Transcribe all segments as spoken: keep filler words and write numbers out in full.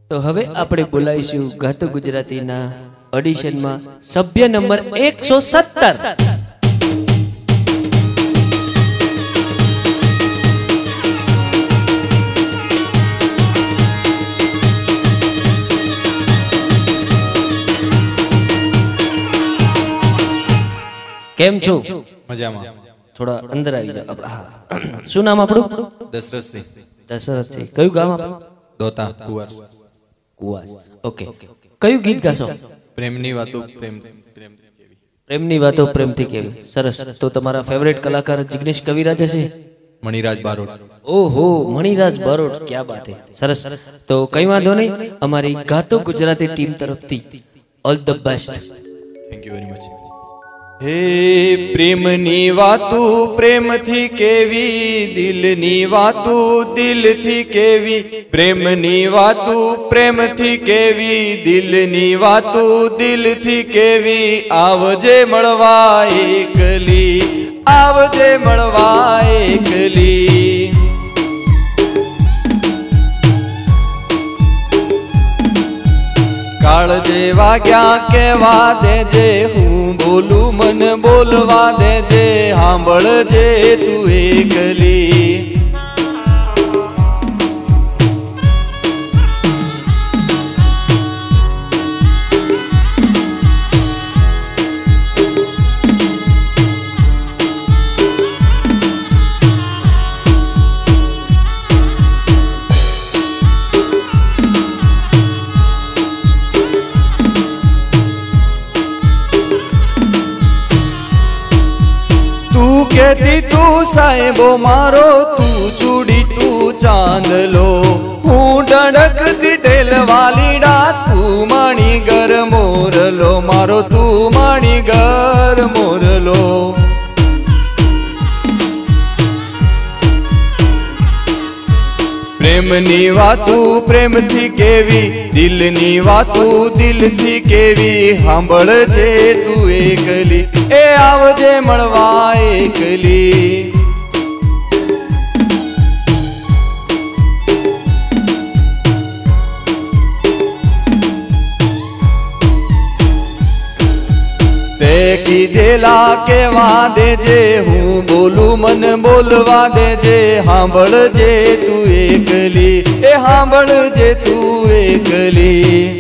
तो हवे आपणे बोलाईशुं गातो गुजरातीना ऑडिशनमां सभ्य नंबर एक सौ सत्तर। केम छो? मजामां। थोड़ा अंदर आई जाओ। हाँ, शुं नाम आपणुं? दशरथ सिंह। दशरथ सिंह। कयुं गाम आपनुं? दोता कुवास। कुवास। ओके। कयुं गीत गाशो? प्रेमनी वातो प्रेम प्रेम प्रेमनी वातो प्रेमथी केवी। सरस। तो तमारा फेवरेट कलाकार जिग्नेश कविराज छे? मणिराज बारोट। ओहो, मणिराज बारोट, क्या बात है। सरस। तो कई वांधो नहीं, अमारी गातो गुजराती टीम तरफथी all the best. Thank you very much. हे प्रेमनी वातू प्रेम थी केवी, दिलनी वातू दिल थी केवी। प्रेमनी वातू प्रेम थी केवी, दिलनी वातू दिल थी केवी। आवजे मळवा एकली, आवजे मळवा एकली। काळजे वाग्या केवा देजे, हूँ बोलू मन बोलवा देजे। सांभळजे तू एकली। कहती तू साहेबो मारो, तू चूड़ी तू चांदलो। हूँ डड़कती ढेल वालीडा, तू मणिगर मोरलो मारो, तू मणिगर मोरलो। प्रेमनी वातू प्रेम थी केवी, दिलनी वातू दिल थी केवी। सांभळजे तू एकली, ए आवजे मळवा एकली। ते कीधेला केवा देजे, हूँ बोलू मन बोलवा देजे। सांभळजे तू एकली, ए सांभळजे तू एकली।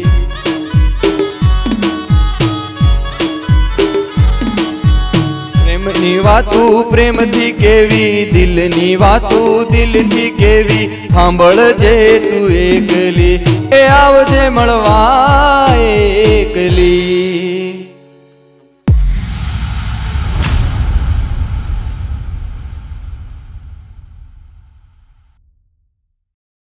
प्रेमनी वातू प्रेम थी केवी, दिलनी वातू दिल थी केवी। सांभळजे तू एकली, ए आवजे मळवा एकली।